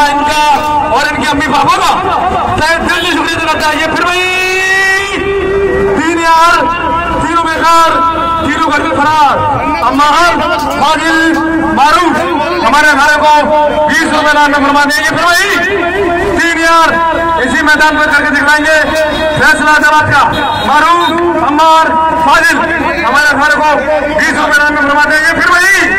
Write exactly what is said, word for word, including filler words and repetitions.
इनका और इनके अम्मी पापा का शायद दिल से शुक्रिया देना चाहिए। फिर भाई तीन यार, तीनों बेकार, तीनों घर में फरार। अम्मार, फाजिल, मारूफ हमारे घरे को बीस रुपए नाम में फरमा देंगे। फिर भाई तीन यार इसी मैदान में करके दिखलाएंगे फैसलाबाद का। मारूफ, अम्मार, फाजिल हमारे घरे को बीस रुपए नाम में फरमा देंगे। फिर भाई